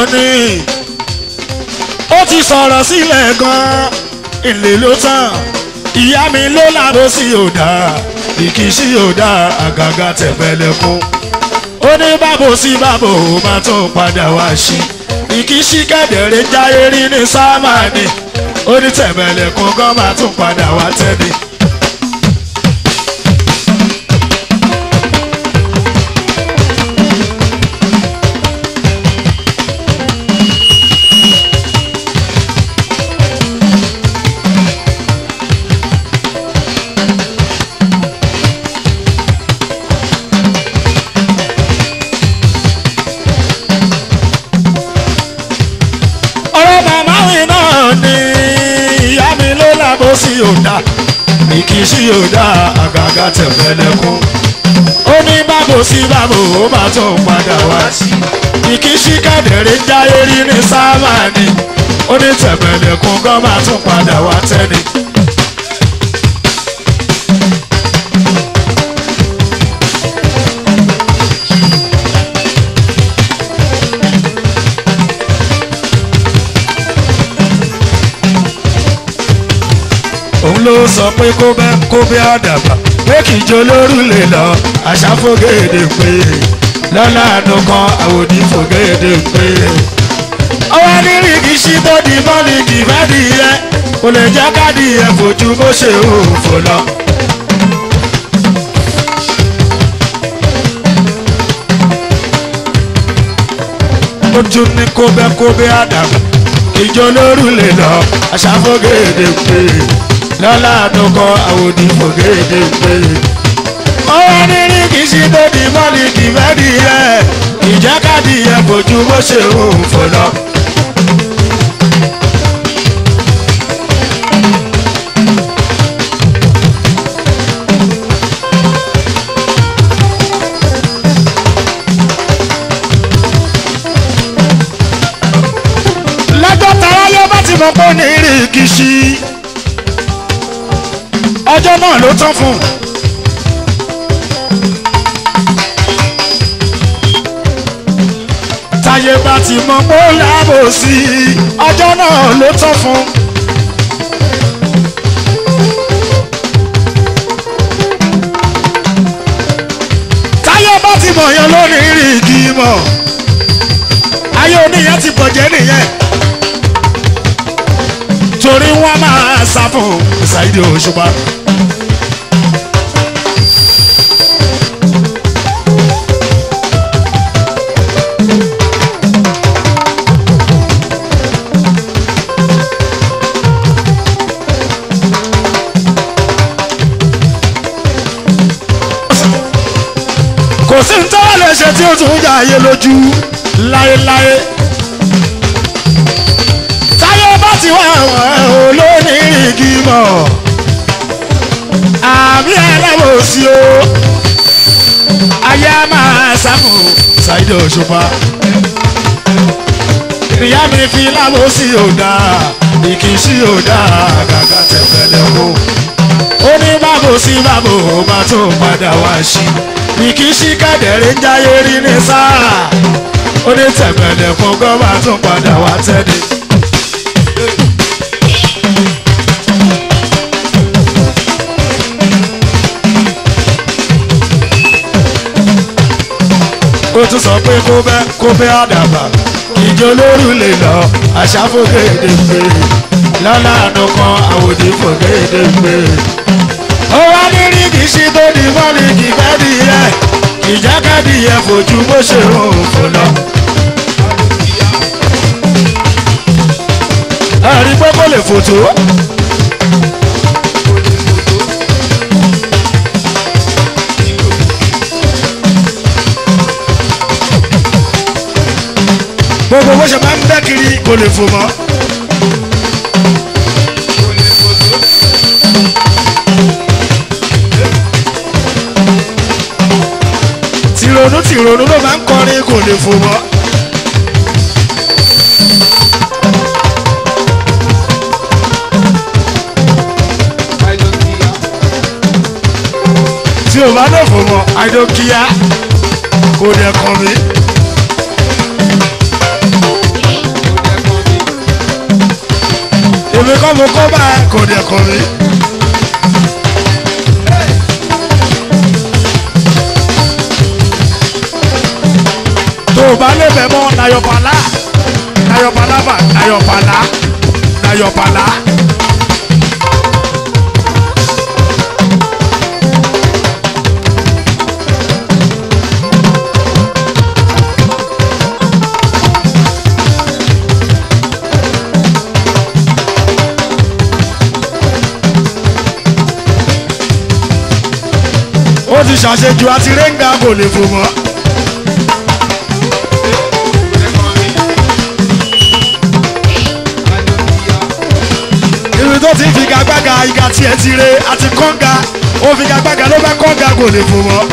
ni ó ti sọ̀rọ̀ sílẹ̀ gan-an ilé ló tán ìyá mi ló lábọ́ sí òdà ìkíṣí òdà àgàgà tẹ̀m̀bẹ̀lẹ̀kún ó ní bábo sí bábo ó máa tún padà wá sí ìkíṣí kẹ̀dẹ̀rẹ̀ jáyé rí ní sámánì ó ní tẹ̀m̀bẹ̀lẹ̀kún gan máa tún padà wá tẹ́ni. Sí òdà ìkíṣí òdà àgàgà tẹ̀m̀bẹ̀lẹ̀kún ó ní bábo sí bábo ó máa tún padà wá sí ìkíṣí kẹ̀dẹ̀rẹ̀ jáyé rí ní sámánì ó ní tẹ̀m̀bẹ̀lẹ̀kún gan máa tún padà wá tẹ́ni. òun ló sọ pé kó bẹ́ àdàbà pé kì í jó lórúlé lọ àṣàfògèdè pé lọ́la àánú kan àwòdì fògèdè pé. ọwọ́ nírí kì í ṣí tó di mọ́lì kì í fẹ́ di yẹ kò lè jẹ́ káàdì yẹ fojú bó ṣe òfò lọ. ó tún ní kó bẹ́ àdàbà kì í jó lórúlé lọ àṣàfògèdè pé lọ́la àdókọ́ àwòdì fògèdè pé. ọwọ́ nírí kì í ṣí tó di mọ́lì kì í fẹ́ di yẹ ìjẹ́kadì yẹ fojú bó ṣe òfò lọ. lọ́jọ́ taráyé bá ti mọ̀ pé ní rí kì í ṣí ọjọ́ náà ló tán fún un. táyé bá ti mọ pé ó láàbò sí i ọjọ́ náà ló tán fún un. táyé bá ti mọ̀ yẹn lónìí rí igi mọ̀ ayé oníyẹn ti bọ̀jẹ́ nìyẹn torí wọ́n máa sá fún Saheed Òṣùpá. kò sí ní tọ́wọ́ lè ṣe tí ó tún yà ayé lójú láéláé. ti wá àwọn olónìí igi mọ̀ àmì aláwòsí o ayé máa sáfù Saheed Òṣùpá ìyá mi fi láwòsí òdà ìkíṣí òdà gàgà tẹ̀m̀bẹ̀lẹ̀kún ó ní bábo sí bábo ó máa tó padà wá sí ìkíṣí kẹ̀dẹ̀rẹ̀ ń jáyé rí ní sáà ó ní tẹ̀m̀bẹ̀lẹ̀kún gan máa tó padà wá tẹ́ni. ó tún sọ pé kó bẹ́ àdàbà ìjọ lórúlé lọ àṣàfògèdè pé lọ́la àánú kan àwòdì fògèdè pé. ó wá ní rí kì í ṣí tó di mọ́lì kì í fẹ́ di yẹ ìjákàdì yẹ fojú bó ṣe òfò lọ. ẹ̀rí pé kó lè fòtó. gbogbo bó ṣe máa ń bẹ́ kiri kò lè fò mọ́. tìrònú ló máa ń kọrin kò lè fò mọ́. tí o bá lè fò mọ́ àìdókíá kò dẹ̀ kàn mí. èmi kọ́ mo kọ́ bá kò dẹ̀ kọ́ mi. tó o bá lè bẹ̀ mọ́ nayọ̀pàlà nayọ̀pàlà bà nayọ̀pàlà nayọ̀pàlà. ó ti ṣàṣejù àti rẹ́ńgà kò lè fò mọ́. ibi tó ti figagbága ìga tiẹ̀ ti re àti kọ́ńgà ó figagbága ló bá kọ́ńgà kò lè fò mọ́.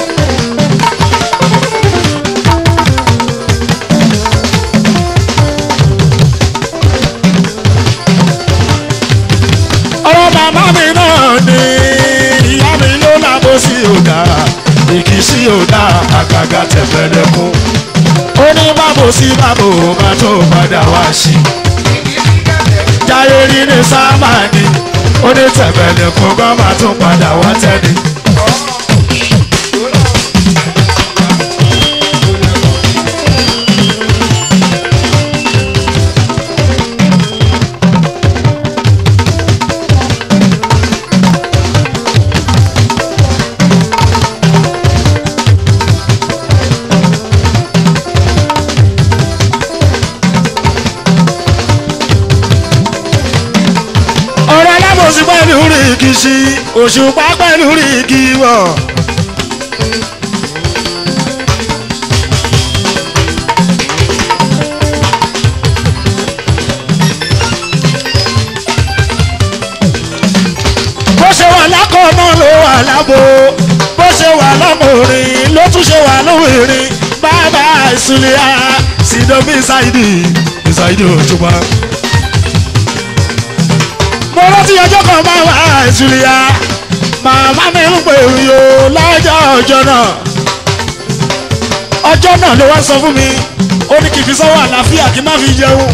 ọ̀rọ̀ màmá mi náà ni ìyá mi ló lábọ́ sí ọ̀dà ìkísí ọ̀dà àgàgà tẹ̀fẹ̀lẹ̀kùn ó ní bábò sí bábò bá tó padà wá sí jáyé rí ní sáàmà ni ó ní tẹ̀fẹ̀lẹ̀kùn bá má tó padà wá tẹ́ni. Òṣù pẹ̀lú rìkì sí òṣùpá pẹ̀lú rìkì wọ̀. bó ṣe wà lákọ̀ náà ló wà lábo bó ṣe wà lọ́mọrin ló tún ṣe wà lóhìnrín bàbá ìsúlẹ̀ sídọ̀bí ìsáìdì òṣùpá. mo rántí ọjọ́ kan máa wá ìsúlẹ̀ màmá mi ń pè mí o lọ́jọ́ ọjọ́ náà ló wá sọ fún mi ó ní kì í fi sọ́wọ́ àlàáfíà kí n má fi jẹun.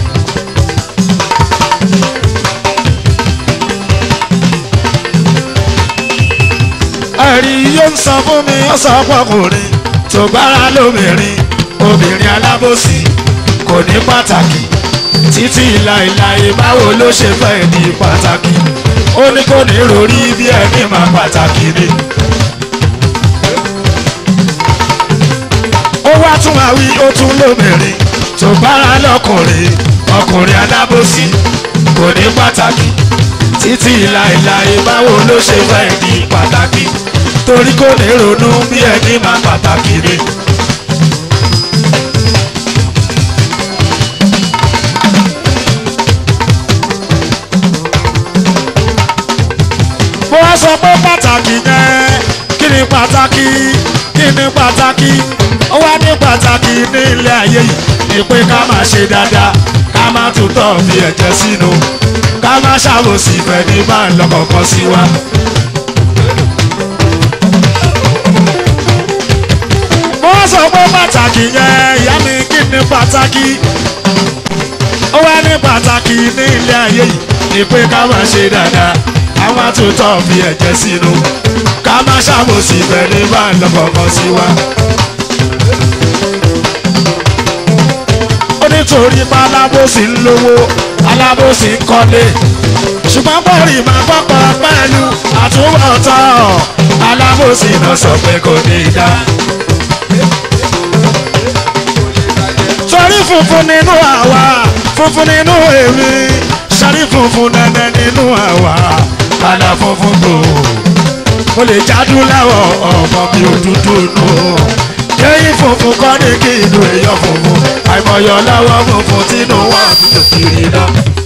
ẹ̀rí yóò ń sọ fún mi ó sọ pọkùnrin tó bára lóbìnrin obìnrin alábòsí kò ní pàtàkì títí láìláì báwo ló ṣe fẹ́ ní pàtàkì ó ní kò ní rori bí ẹni máa pàtàkì ni. ó wá tún wá wí ó tún lóbìnrin tó bára lọ́kùnrin ọkùnrin alábòsí kò ní pàtàkì títí láìláì báwo ló ṣe fẹ́ ní pàtàkì torí kò ní ronú bí ẹni máa pàtàkì ni. mo wá sọ pé pàtàkì yẹn kí ni pàtàkì kí ni pàtàkì ó wá ní pàtàkì ní ilé ayé yìí ni pé ká máa ṣe dáadáa ká má tutọ́ bí ẹ̀jẹ̀ sínú ká má ṣàbòsí ìfẹ́ ní máa ń lọ́kọ̀ọ̀kan sí wa. mo wá sọ pé pàtàkì yẹn ìyá mi kí ni pàtàkì ó wá ní pàtàkì ní ilé ayé yìí ni pé ká máa ṣe dáadáa ká má tutọ́ bí ẹ̀jẹ̀ sínú ká má ṣàbòsí ìfẹ́ ní máa ń lọ́kọ̀ọ̀kan sí wa. nítorí pa alábòsí ń lówó alábòsí ń kọ́lé ṣùgbọ́n bọ́ọ̀rì máa pọ́pọ́ pẹ̀lú àtúbọ̀tán alábòsí náà sọ pé kò ní dá. torí funfun nínú àwa funfun nínú èmi sáré funfun nẹ́nẹ́ nínú àwa kálá funfun tó mo lè jádùn láwọ̀ ọmọ mi ò dúdú nù. Yẹ́yìn funfun kọ́ ní kí inú èèyàn funfun àìmọ̀yọ̀ láwọ̀ funfun tínú wọn àti tòkìrì náà.